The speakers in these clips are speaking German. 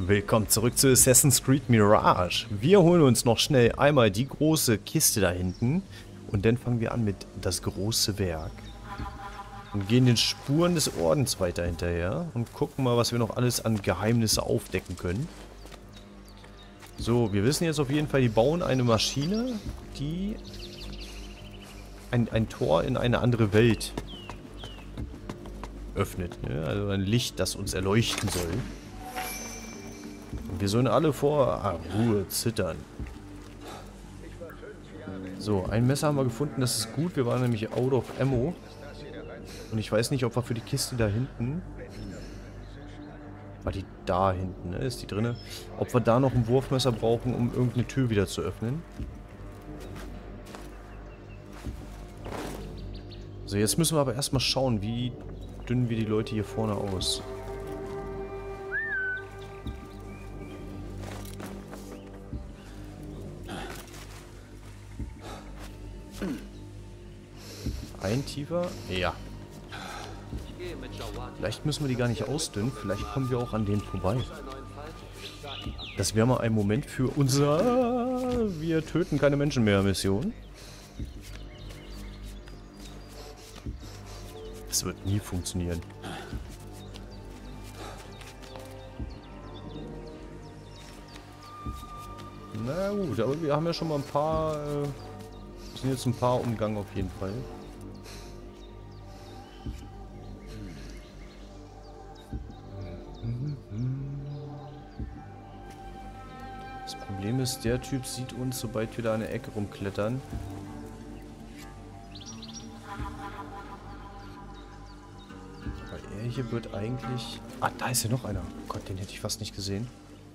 Willkommen zurück zu Assassin's Creed Mirage. Wir holen uns noch schnell einmal die große Kiste da hinten und dann fangen wir an mit das große Werk. Und gehen den Spuren des Ordens weiter hinterher und gucken mal, was wir noch alles an Geheimnisse aufdecken können. So, wir wissen jetzt auf jeden Fall, die bauen eine Maschine, die ein Tor in eine andere Welt öffnet. Ne? Also ein Licht, das uns erleuchten soll. Und wir sollen alle vor Ruhe zittern. So, ein Messer haben wir gefunden, das ist gut. Wir waren nämlich out of ammo. Und ich weiß nicht, ob wir für die Kiste da hinten... War die da hinten, ne? Ist die drinne? Ob wir da noch ein Wurfmesser brauchen, um irgendeine Tür wieder zu öffnen. So, jetzt müssen wir aber erstmal schauen, wie dünnen wir die Leute hier vorne aus. Ein tiefer? Ja. Vielleicht müssen wir die gar nicht ausdünnen. Vielleicht kommen wir auch an denen vorbei. Das wäre mal ein Moment für unser Wir töten keine Menschen mehr Mission. Das wird nie funktionieren. Na gut, aber wir haben ja schon mal ein paar... sind jetzt ein paar umgangen auf jeden Fall. Das Problem ist, der Typ sieht uns, sobald wir da an der Ecke rumklettern. Aber er hier wird eigentlich... Ah, da ist ja noch einer. Oh Gott, den hätte ich fast nicht gesehen.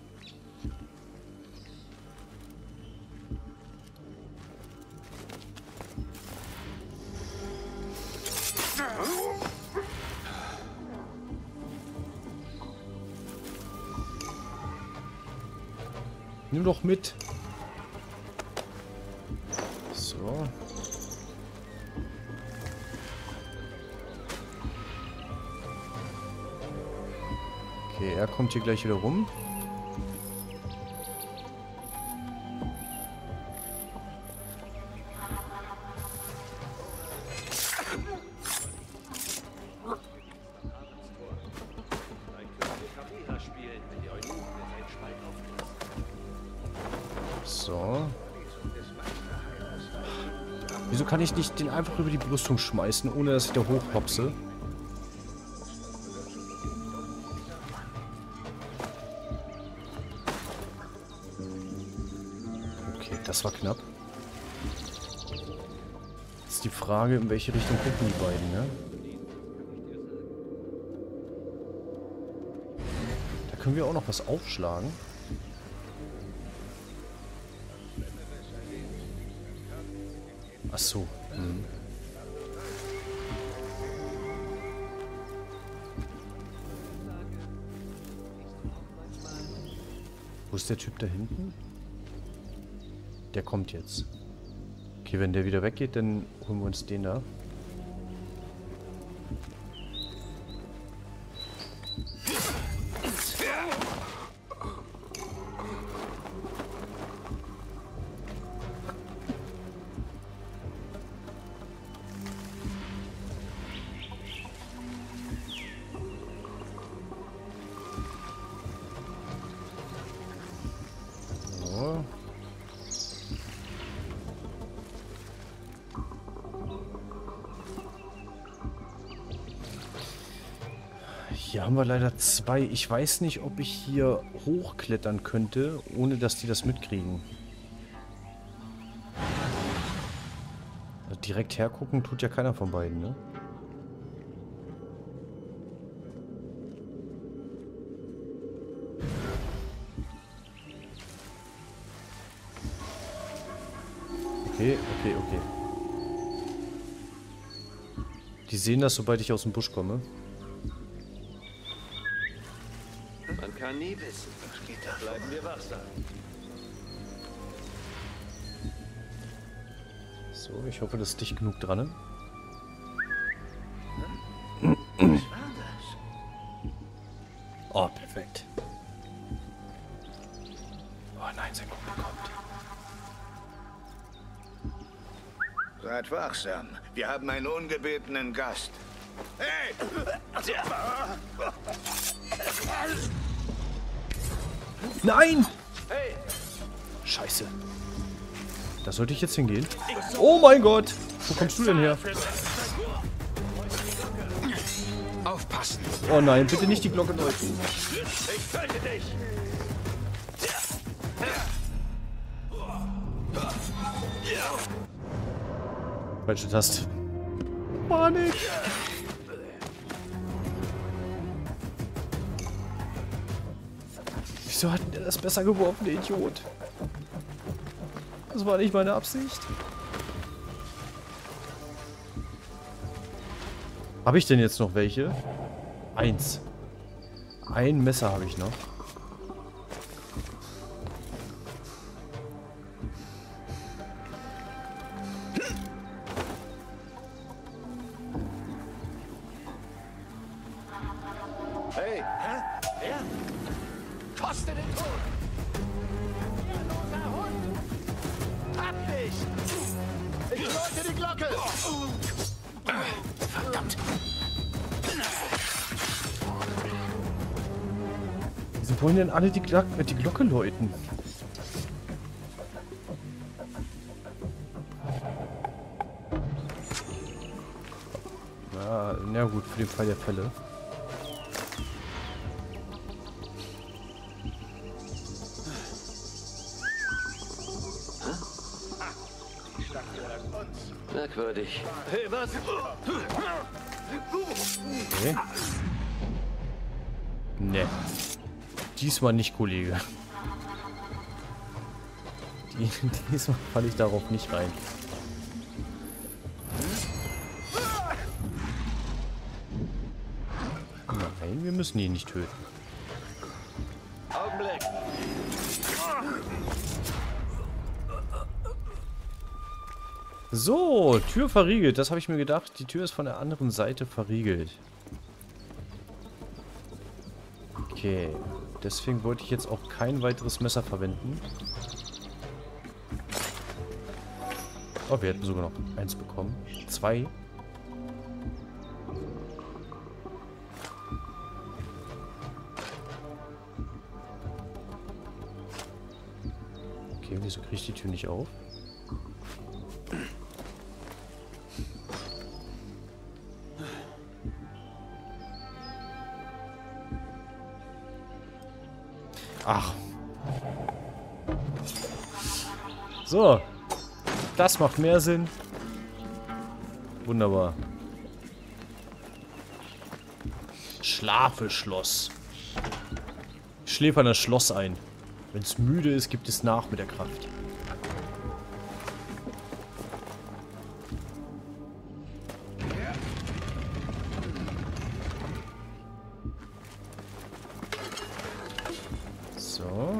Nimm doch mit. So. Okay, er kommt hier gleich wieder rum. So. Wieso kann ich nicht den einfach über die Brüstung schmeißen, ohne dass ich da hochhopse? Okay, das war knapp. Jetzt ist die Frage, in welche Richtung gucken die beiden, ne? Da können wir auch noch was aufschlagen. Ach so. Hm. Wo ist der Typ da hinten? Der kommt jetzt. Okay, wenn der wieder weggeht, dann holen wir uns den da. Hier haben wir leider zwei. Ich weiß nicht, ob ich hier hochklettern könnte, ohne dass die das mitkriegen. Also direkt hergucken tut ja keiner von beiden, ne? Okay, okay, okay. Die sehen das, sobald ich aus dem Busch komme. Man kann nie wissen. Was geht da? Bleiben wir wachsam. So, ich hoffe, das ist dicht genug dran. Ne? Was war das? Oh, perfekt. nein, sein Kumpel kommt. Seid wachsam. Wir haben einen ungebetenen Gast. Hey! Nein! Scheiße. Da sollte ich jetzt hingehen. Oh mein Gott! Wo kommst du denn her? Aufpassen! Oh nein, bitte nicht die Glocke läuten. Ich töte dich! Falsche Taste. Panik! Wieso hat der das besser geworfen, der Idiot? Das war nicht meine Absicht. Habe ich denn jetzt noch welche? Eins. Ein Messer habe ich noch. Hey! Hä? Wer? Koste den Tod! Loser Hund! Hab dich! Ich läute die Glocke! Verdammt! Wieso wollen denn alle die Glocke läuten? Na gut, für den Fall der Fälle. Merkwürdig. Hey, was? Okay. Ne. Diesmal nicht, Kollege. Diesmal falle ich darauf nicht rein. Nein, wir müssen ihn nicht töten. Augenblick. So, Tür verriegelt. Das habe ich mir gedacht. Die Tür ist von der anderen Seite verriegelt. Okay. Deswegen wollte ich jetzt auch kein weiteres Messer verwenden. Oh, wir hätten sogar noch eins bekommen. 2. Okay, wieso kriege ich die Tür nicht auf? Ach. So. Das macht mehr Sinn. Wunderbar. Schlafe Schloss. Ich schläfe an das Schloss ein. Wenn es müde ist, gibt es nach mit der Kraft. So.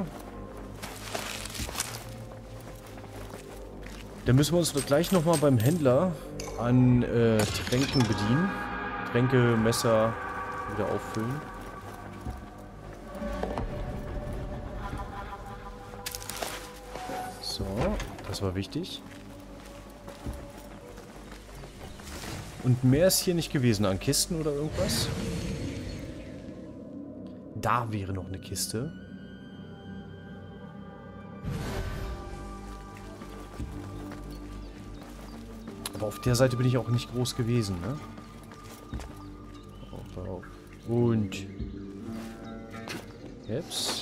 Dann müssen wir uns doch gleich nochmal beim Händler an Tränken bedienen. Tränke, Messer wieder auffüllen. So, das war wichtig. Und mehr ist hier nicht gewesen an Kisten oder irgendwas. Da wäre noch eine Kiste. Aber auf der Seite bin ich auch nicht groß gewesen, ne? Auf. Und jetzt.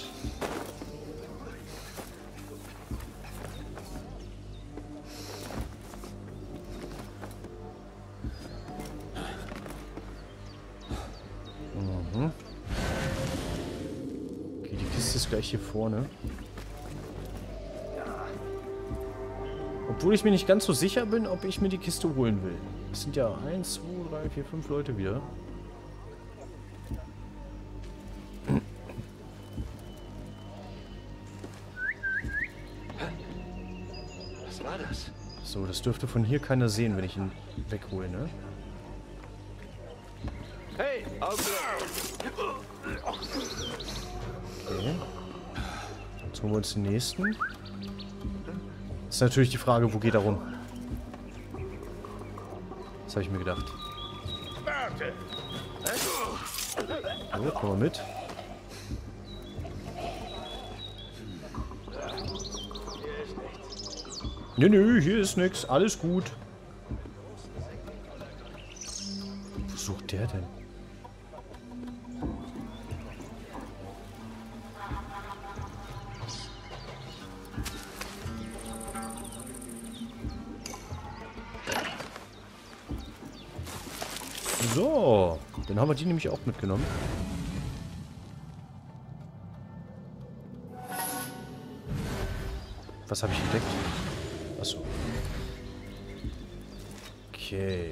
Mhm. Okay, die Kiste ist gleich hier vorne. Obwohl ich mir nicht ganz so sicher bin, ob ich mir die Kiste holen will. Es sind ja 1, 2, 3, 4, 5 Leute wieder. Was war das? So, das dürfte von hier keiner sehen, wenn ich ihn weghole, ne? Hey, Augenblick. Okay. Jetzt holen Holen wir uns den nächsten. Ist natürlich die Frage, wo geht er rum? Das habe ich mir gedacht. Warte! So, komm mal mit. Nö, hier ist nix. Alles gut. Wo sucht der denn? So, dann haben wir die nämlich auch mitgenommen. Was habe ich entdeckt? Achso. Okay.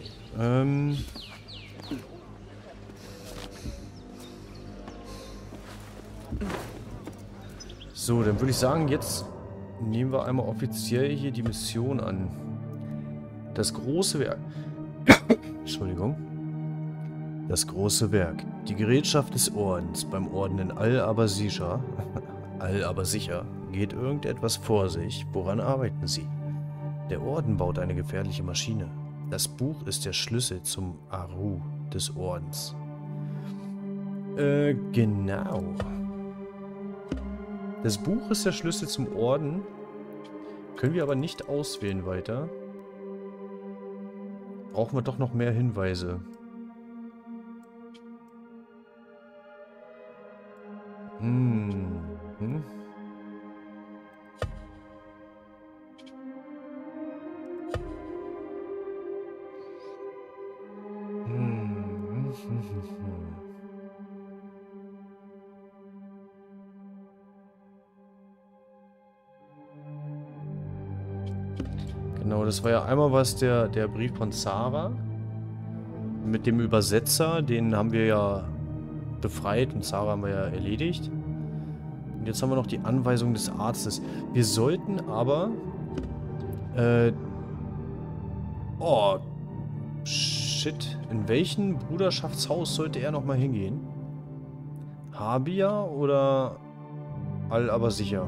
So, dann würde ich sagen, jetzt nehmen wir einmal offiziell hier die Mission an. Das große Werk. Entschuldigung. Das große Werk. Die Gerätschaft des Ordens beim Orden in Al-Abasisha. Al-Abasicha. Geht irgendetwas vor sich? Woran arbeiten Sie? Der Orden baut eine gefährliche Maschine. Das Buch ist der Schlüssel zum Aru des Ordens. Genau. Das Buch ist der Schlüssel zum Orden. Können wir aber nicht auswählen weiter. Brauchen wir doch noch mehr Hinweise. Genau, das war ja einmal was der Brief von Zara. Mit dem Übersetzer, den haben wir ja befreit und Zara haben wir ja erledigt. Und jetzt haben wir noch die Anweisung des Arztes. Wir sollten aber... oh, shit. In welchen Bruderschaftshaus sollte er nochmal hingehen? Habia oder Al-Abasicha?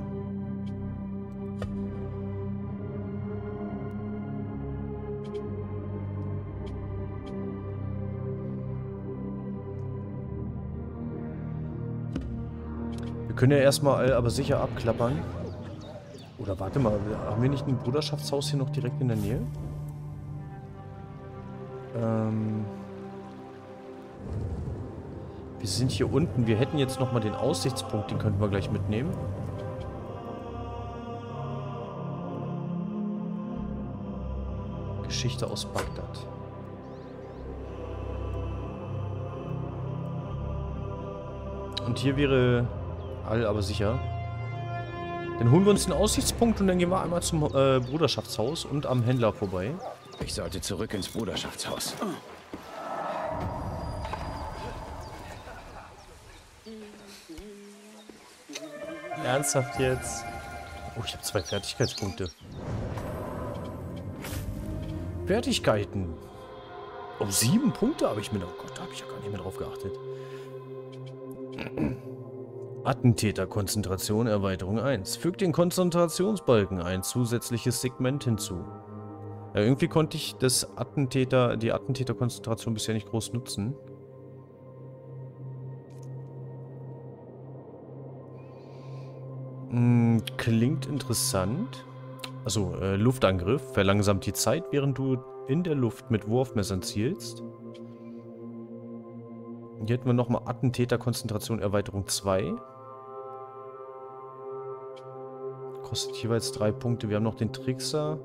Wir können ja erstmal Al-Abasicha abklappern. Oder warte mal, haben wir nicht ein Bruderschaftshaus hier noch direkt in der Nähe? Wir sind hier unten. Wir hätten jetzt nochmal den Aussichtspunkt, den könnten wir gleich mitnehmen. Geschichte aus Bagdad. Und hier wäre Al-Abasicha. Dann holen wir uns den Aussichtspunkt und dann gehen wir einmal zum Bruderschaftshaus und am Händler vorbei. Ich sollte zurück ins Bruderschaftshaus. Ernsthaft jetzt? Oh, ich habe 2 Fertigkeitspunkte. Fertigkeiten. Oh, 7 Punkte habe ich mir... Oh Gott, da habe ich ja gar nicht mehr drauf geachtet. Attentäterkonzentration Erweiterung 1. Fügt den Konzentrationsbalken ein zusätzliches Segment hinzu. Ja, irgendwie konnte ich die Attentäterkonzentration bisher nicht groß nutzen. Klingt interessant. Also, Luftangriff. Verlangsamt die Zeit, während du in der Luft mit Wurfmessern zielst. Hier hätten wir nochmal Attentäterkonzentration Erweiterung 2. Kostet jeweils 3 Punkte. Wir haben noch den Trickser.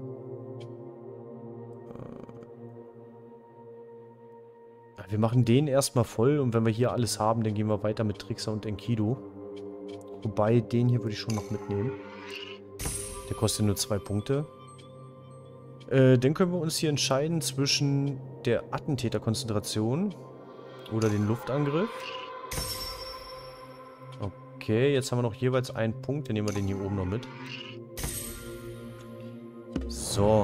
Wir machen den erstmal voll und wenn wir hier alles haben, dann gehen wir weiter mit Trickser und Enkidu. Wobei, den hier würde ich schon noch mitnehmen. Der kostet nur 2 Punkte. Dann können wir uns hier entscheiden zwischen der Attentäterkonzentration oder den Luftangriff. Okay, jetzt haben wir noch jeweils 1 Punkt. Dann nehmen wir den hier oben noch mit. So.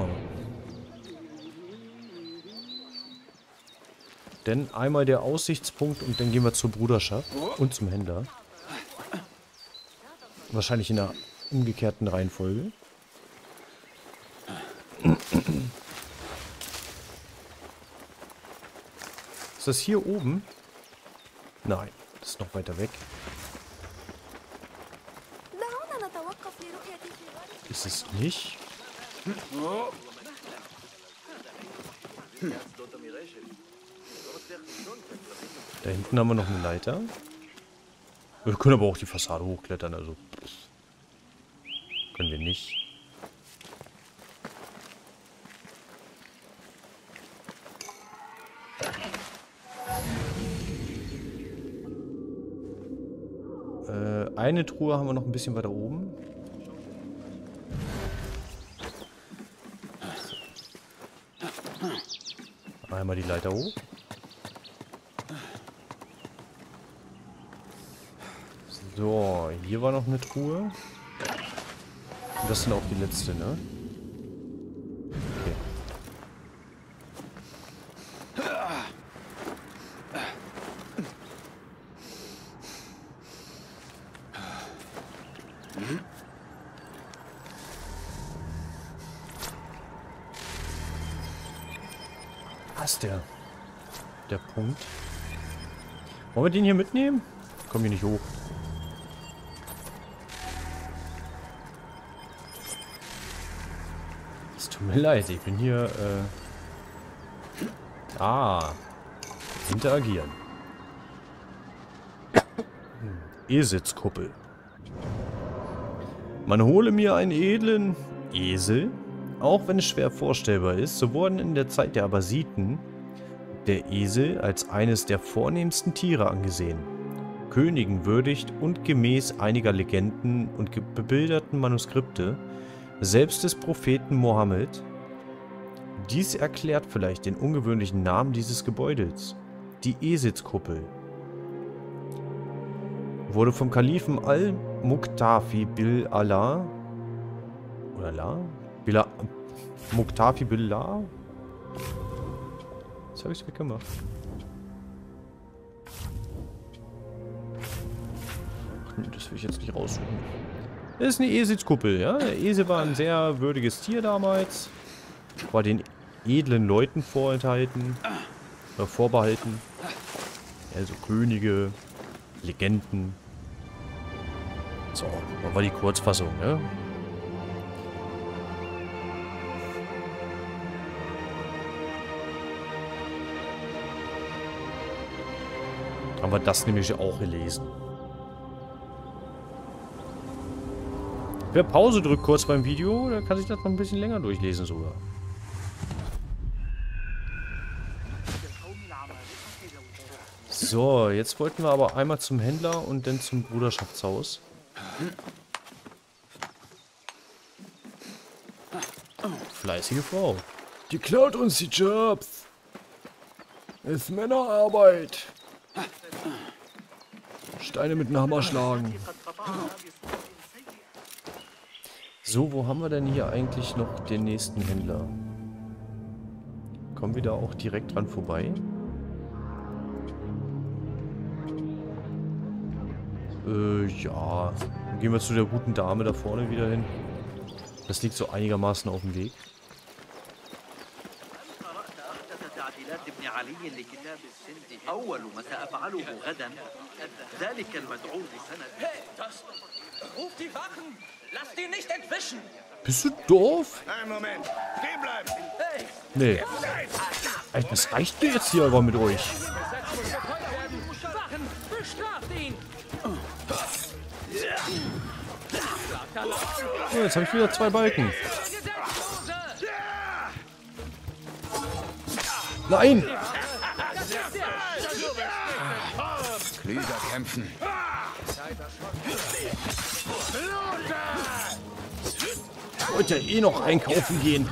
Dann einmal der Aussichtspunkt und dann gehen wir zur Bruderschaft und zum Händler. Wahrscheinlich in einer umgekehrten Reihenfolge. Ist das hier oben? Nein, das ist noch weiter weg. Ist es nicht? Da hinten haben wir noch eine Leiter. Wir können aber auch die Fassade hochklettern, also können wir nicht. Eine Truhe haben wir noch ein bisschen weiter oben. Einmal die Leiter hoch. So, hier war noch eine Truhe. Und das sind auch die letzte, ne? Okay. Was der Punkt? Wollen wir den hier mitnehmen? Komm hier nicht hoch. Es tut mir leid, ich bin hier, interagieren. E-Sitzkuppel. Man hole mir einen edlen Esel. Auch wenn es schwer vorstellbar ist, so wurden in der Zeit der Abbasiden der Esel als eines der vornehmsten Tiere angesehen. Königen würdigt und gemäß einiger Legenden und bebilderten Manuskripte, selbst des Propheten Mohammed. Dies erklärt vielleicht den ungewöhnlichen Namen dieses Gebäudes. Die E-Sitzkuppel wurde vom Kalifen Al-Muqtafi bil-Allah oder La? Muqtafi billah? Jetzt habe ich es weggemacht. Das will ich jetzt nicht raussuchen. Das ist eine E-Sitzkuppel, ja. Der Esel war ein sehr würdiges Tier damals. War den edlen Leuten vorbehalten. Also Könige, Legenden. So, das war die Kurzfassung, ne? Haben wir das nämlich auch gelesen. Wer Pause drückt kurz beim Video, der kann sich das noch ein bisschen länger durchlesen sogar. So, jetzt wollten wir aber einmal zum Händler und dann zum Bruderschaftshaus. Fleißige Frau. Die klaut uns die Jobs. Ist Männerarbeit. Steine mit dem Hammer schlagen. So, wo haben wir denn hier eigentlich noch den nächsten Händler? Kommen wir da auch direkt dran vorbei? Ja. Dann gehen wir zu der guten Dame da vorne wieder hin. Das liegt so einigermaßen auf dem Weg. Ruf die Wachen! Lass die nicht entwischen! Bist du doof? Einen Moment. Stehen bleiben. Hey! Nee. Ey, das reicht mir jetzt hier aber mit euch. Wachen! Bestraft ihn! Oh, jetzt habe ich wieder 2 Balken. Nein! Klüger kämpfen. Ich wollte ja eh noch einkaufen gehen.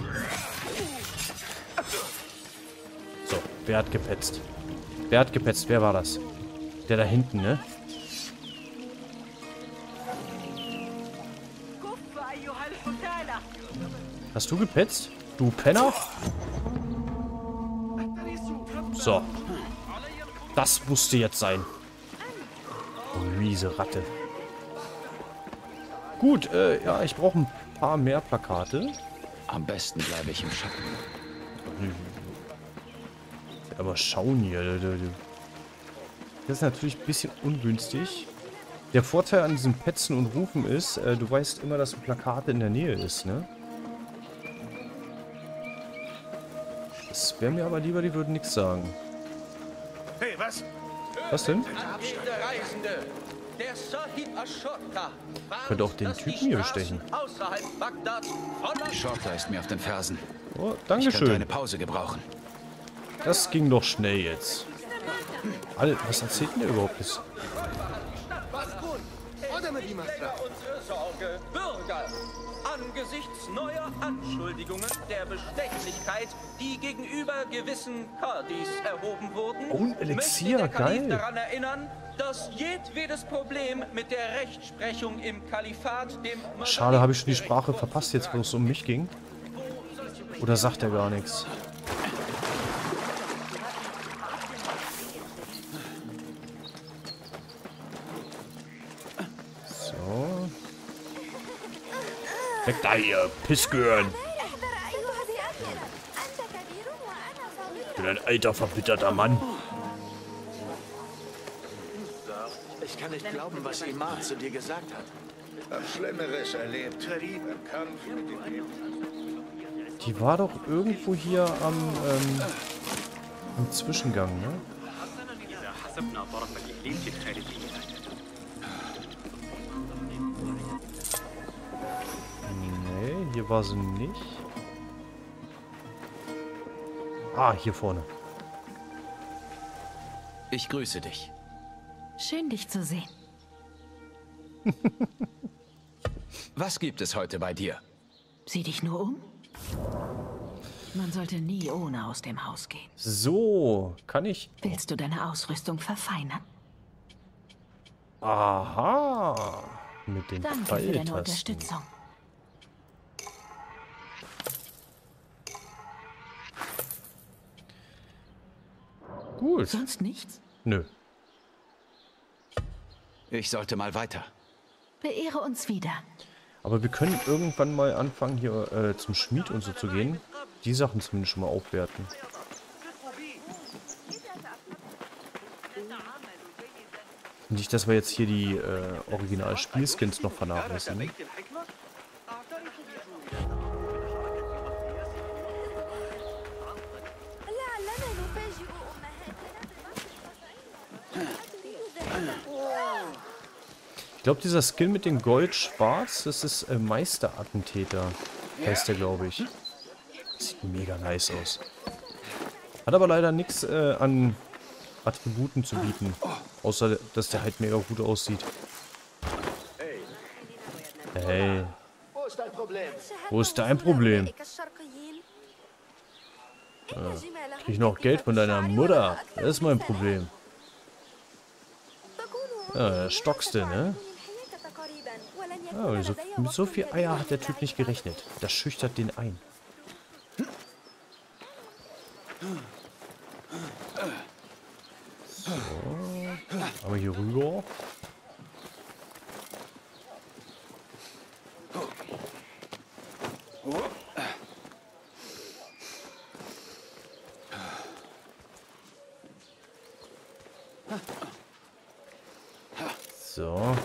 So, wer hat gepetzt? Wer hat gepetzt? Wer war das? Der da hinten, ne? Hast du gepetzt? Du Penner? So. Das musste jetzt sein. Du miese Ratte. Gut, ja, ich brauche ein paar mehr Plakate. Am besten bleibe ich im Schatten. Aber schauen hier. Das ist natürlich ein bisschen ungünstig. Der Vorteil an diesen Petzen und Rufen ist, du weißt immer, dass ein Plakat in der Nähe ist, ne? Das wäre mir aber lieber, die würden nichts sagen. Hey, was? Was denn? Angehende Reisende, der Sahib Ashota Könnte auch den Typen hier bestechen. Außerhalb Bagdads voller Shorter ist mir auf den Fersen. Oh, Ich könnte eine Dankeschön. Pause gebrauchen. Das ging doch schnell jetzt. Was erzählt denn der überhaupt jetzt? unsere Sorge. Bürger, angesichts neuer Anschuldigungen der Bestechlichkeit, die gegenüber gewissen Kadis erhoben wurden, Oh, ein Elixier, möchte der Kalif geil. daran erinnern, dass jedwedes Problem mit der Rechtsprechung im Kalifat dem... Schade, habe ich schon die Sprache verpasst jetzt, wo es um mich ging. Oder sagt er gar nichts? So. Weg da hier, Pissgehirn. Ich bin ein alter, verbitterter Mann. Ich kann nicht glauben, was Imad zu dir gesagt hat. Hab Schlimmeres erlebt. Im Kampf mit dem Leben. Die war doch irgendwo hier am Zwischengang, ne? Nee, hier war sie nicht. Ah, hier vorne. Ich grüße dich. Schön, dich zu sehen. Was gibt es heute bei dir? Sieh dich nur um. Man sollte nie ohne aus dem Haus gehen. So, kann ich... Willst du deine Ausrüstung verfeinern? Aha. Mit den Danke für deine Pfeiltasten. Unterstützung. Gut. Sonst nichts? Nö. Ich sollte mal weiter. Beehre uns wieder. Aber wir können irgendwann mal anfangen, hier zum Schmied und so zu gehen. Die Sachen zumindest schon mal aufwerten. Nicht, dass wir jetzt hier die Original-Spielskins noch vernachlässigen. Ich glaube, dieser Skin mit dem Gold-Schwarz, das ist Meisterattentäter, heißt der, glaube ich. Sieht mega nice aus. Hat aber leider nichts an Attributen zu bieten. Außer, dass der halt mega gut aussieht. Hey, Wo ist dein Problem? wo ist dein Problem? Krieg ich noch Geld von deiner Mutter? Das ist mein Problem. Ja, stockst du, ne? Ja, mit so viel Eier hat der Typ nicht gerechnet. Das schüchtert den ein. So. Aber hier rüber. So.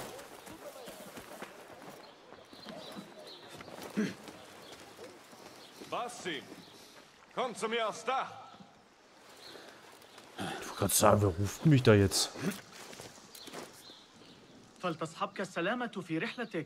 Basim, komm zu mir aufs Dach. Du kannst sagen, wer ruft mich da jetzt? فلتصحبك السلامة في رحلتك.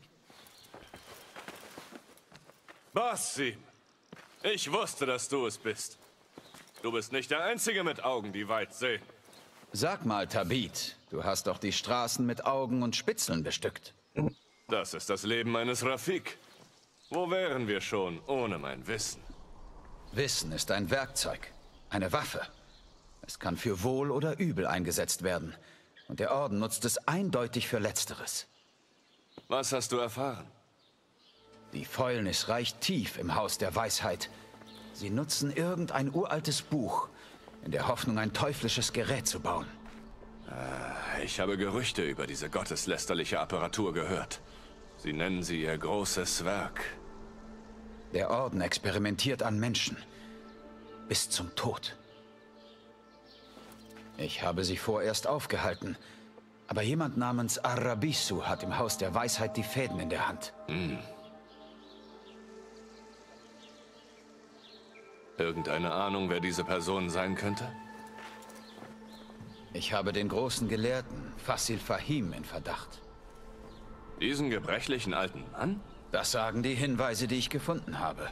Basim, ich wusste, dass du es bist. Du bist nicht der Einzige mit Augen, die weit sehen. Sag mal, Tabit, du hast doch die Straßen mit Augen und Spitzeln bestückt. Das ist das Leben eines Rafik. Wo wären wir schon ohne mein Wissen? Wissen ist ein Werkzeug, eine Waffe. Es kann für Wohl oder Übel eingesetzt werden. Und der Orden nutzt es eindeutig für Letzteres. Was hast du erfahren? Die Fäulnis reicht tief im Haus der Weisheit. Sie nutzen irgendein uraltes Buch, in der Hoffnung, ein teuflisches Gerät zu bauen. Ich habe Gerüchte über diese gotteslästerliche Apparatur gehört. Sie nennen sie ihr großes Werk. Der Orden experimentiert an Menschen. Bis zum Tod. Ich habe sie vorerst aufgehalten. Aber jemand namens Arabisu hat im Haus der Weisheit die Fäden in der Hand. Irgendeine Ahnung, wer diese Person sein könnte? Ich habe den großen Gelehrten, Fasil Fahim, in Verdacht. Diesen gebrechlichen alten Mann? Das sagen die Hinweise, die ich gefunden habe.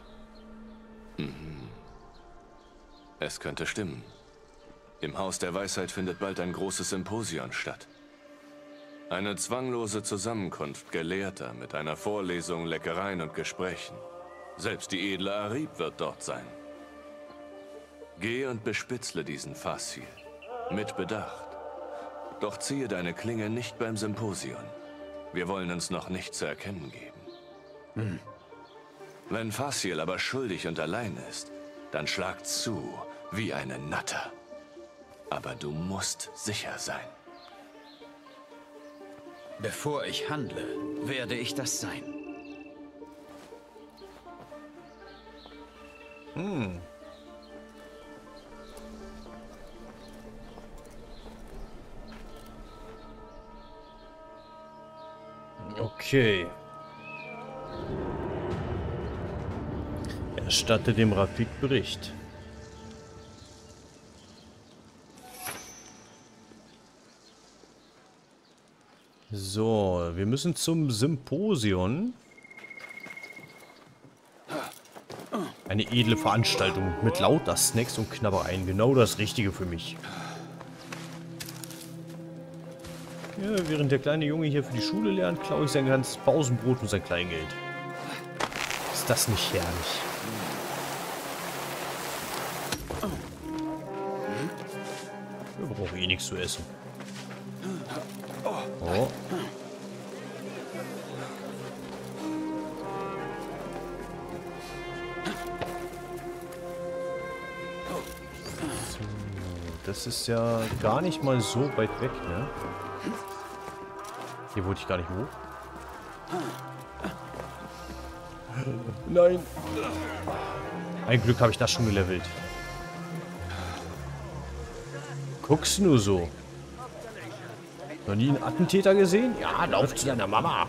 Es könnte stimmen. Im Haus der Weisheit findet bald ein großes Symposion statt. Eine zwanglose Zusammenkunft Gelehrter mit einer Vorlesung, Leckereien und Gesprächen. Selbst die edle Arib wird dort sein. Geh und bespitzle diesen Fasil. Mit Bedacht. Doch ziehe deine Klinge nicht beim Symposion. Wir wollen uns noch nicht zu erkennen geben. Wenn Fasil aber schuldig und allein ist, dann schlag zu wie eine Natter. Aber du musst sicher sein. Bevor ich handle, werde ich das sein. Okay. Erstatte dem Rafik Bericht. So, wir müssen zum Symposion. Eine edle Veranstaltung mit lauter Snacks und Knabbereien. Genau das Richtige für mich. Ja, während der kleine Junge hier für die Schule lernt, klaue ich sein ganzes Pausenbrot und sein Kleingeld. Ist das nicht herrlich? Wir brauchen eh nichts zu essen. Oh. So, das ist ja gar nicht mal so weit weg, ne? Hier wollte ich gar nicht hoch. Nein. Ein Glück habe ich das schon gelevelt. Guckst nur so. Noch nie einen Attentäter gesehen? Ja, lauf zu deiner Mama.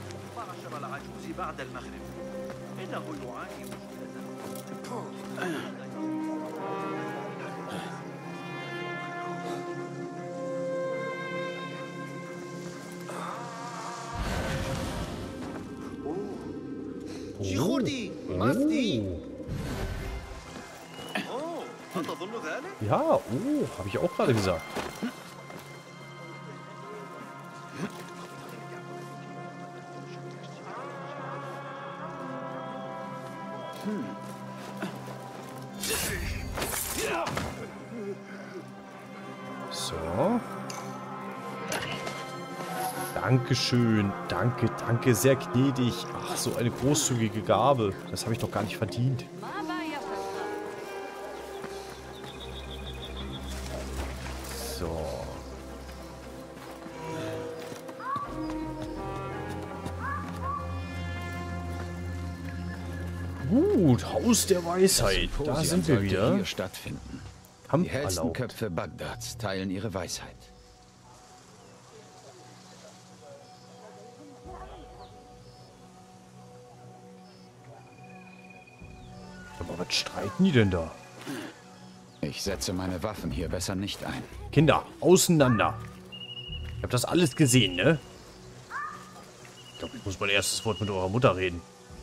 Ja, habe ich auch gerade gesagt. So. Dankeschön. Danke, danke. Sehr gnädig. Ach, so eine großzügige Gabe. Das habe ich doch gar nicht verdient. So. Gut, Haus der Weisheit. Da sind wir wieder. Hier stattfinden. Kampf Die hellsten erlaubt. Köpfe Bagdads teilen ihre Weisheit. Aber was streiten die denn da? Ich setze meine Waffen hier besser nicht ein. Kinder, auseinander. Ich habe das alles gesehen, ne? Ich glaube, ich muss mein erstes Wort mit eurer Mutter reden.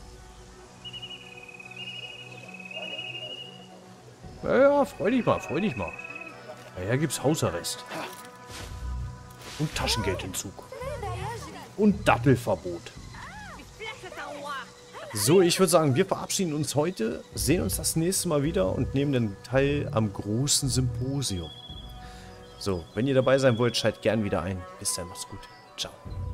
Ja, freu dich mal, freu dich mal. Naja, gibt's Hausarrest. Und Taschengeldentzug. Und Dattelverbot. So, ich würde sagen, wir verabschieden uns heute, sehen uns das nächste Mal wieder und nehmen dann teil am großen Symposium. So, wenn ihr dabei sein wollt, schaltet gern wieder ein. Bis dann, macht's gut. Ciao.